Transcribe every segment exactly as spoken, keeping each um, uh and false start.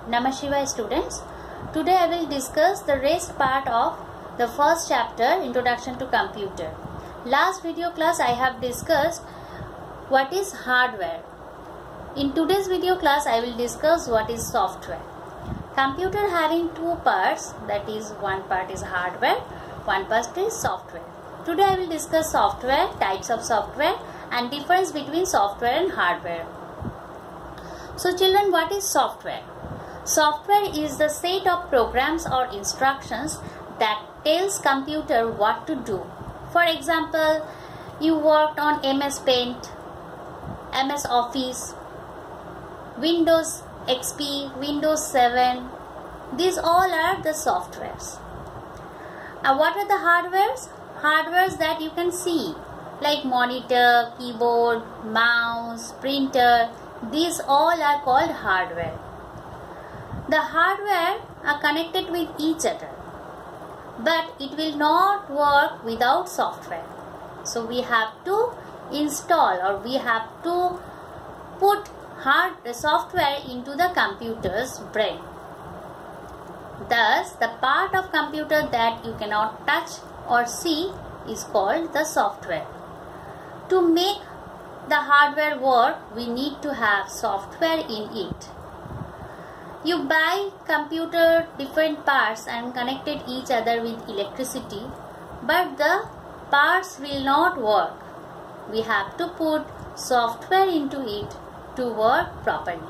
Namaskar students. Today I will discuss the rest part of the first chapter, Introduction to Computer. Last video class I have discussed what is hardware. In today's video class I will discuss what is software. Computer having two parts, that is one part is hardware, one part is software. Today I will discuss software, types of software and difference between software and hardware. So children, what is software? Software is the set of programs or instructions that tells computer what to do. For example, you worked on M S Paint, M S Office, Windows X P, Windows seven. These all are the softwares. And what are the hardwares? Hardwares that you can see, like monitor, keyboard, mouse, printer. These all are called hardware. The hardware are connected with each other, but it will not work without software. So we have to install or we have to put hard software into the computer's brain. Thus, the part of computer that you cannot touch or see is called the software. To make the hardware work, we need to have software in it. You buy computer different parts and connected each other with electricity, but the parts will not work. We have to put software into it to work properly.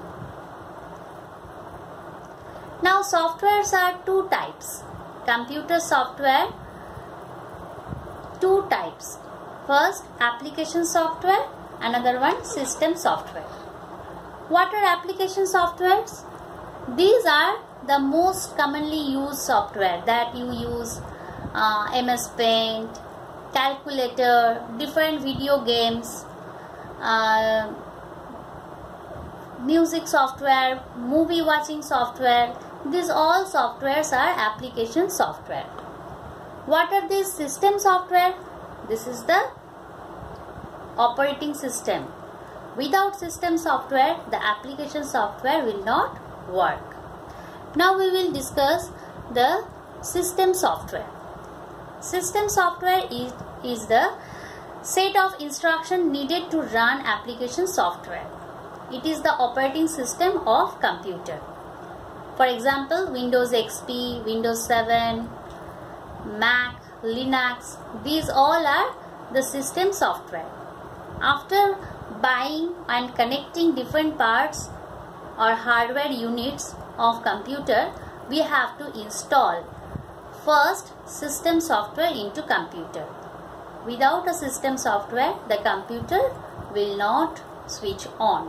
Now softwares are two types. Computer software, two types. First, application software, another one system software. What are application softwares? These are the most commonly used software that you use, uh, M S Paint, calculator, different video games, uh, music software, movie watching software. These all softwares are application software. What are these system software? This is the operating system. Without system software, the application software will not work. Now we will discuss the system software. System software is, is the set of instructions needed to run application software. It is the operating system of computer. For example, Windows X P, Windows seven, Mac, Linux, these all are the system software. After buying and connecting different parts or hardware units of computer, we have to install first system software into computer. Without a system software, the computer will not switch on.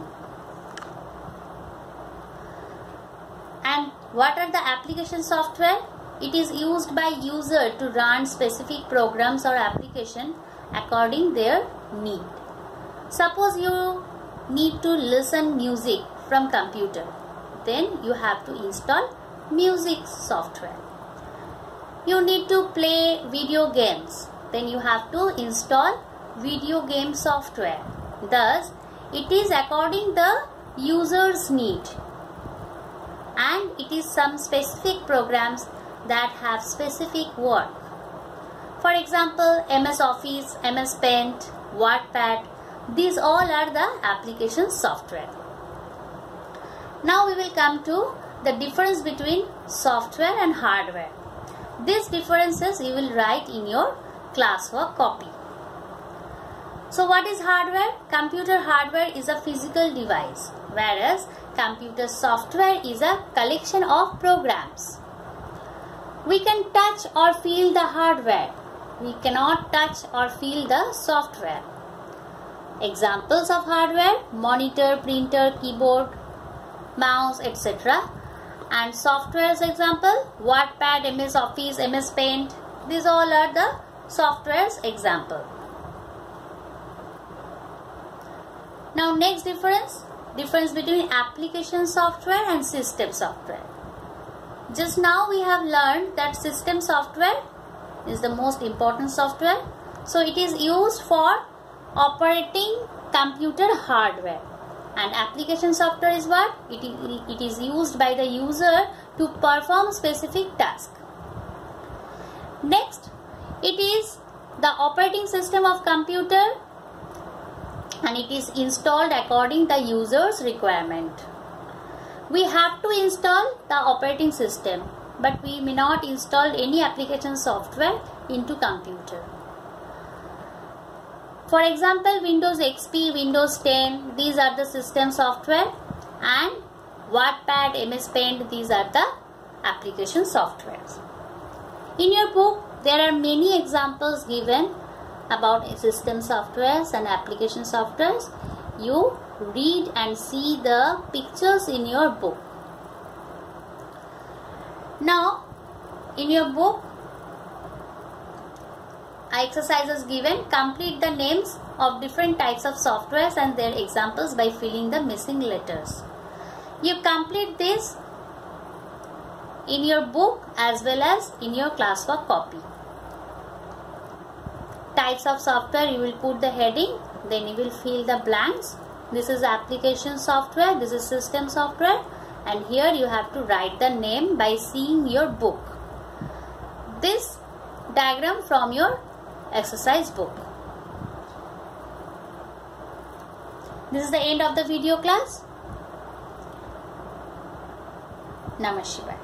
And what are the application software? It is used by user to run specific programs or application according their need. Suppose you need to listen music from computer, then you have to install music software. You need to play video games, then you have to install video game software. Thus, it is according the user's need, and it is some specific programs that have specific work. For example, M S Office, M S Paint, WordPad, these all are the application software. Now we will come to the difference between software and hardware. These differences you will write in your classwork copy. So what is hardware? Computer hardware is a physical device, whereas computer software is a collection of programs. We can touch or feel the hardware. We cannot touch or feel the software. Examples of hardware: monitor, printer, keyboard, mouse, et cetera. And software's example: WordPad, M S Office, M S Paint. These all are the software's example. Now next difference, difference between application software and system software. Just now we have learned that system software is the most important software. So it is used for operating computer hardware. And application software is what? It, it is used by the user to perform specific task. Next, it is the operating system of computer, and it is installed according the user's requirement. We have to install the operating system, but we may not install any application software into computer. For example, Windows X P, Windows ten, these are the system software, and Wattpad, M S Paint, these are the application softwares. In your book, there are many examples given about system softwares and application softwares. You read and see the pictures in your book. Now, in your book, exercises given. Complete the names of different types of softwares and their examples by filling the missing letters. You complete this in your book as well as in your classwork copy. Types of software, you will put the heading, then you will fill the blanks. This is application software, this is system software, and here you have to write the name by seeing your book. This diagram from your exercise book. This is the end of the video class. Namaste.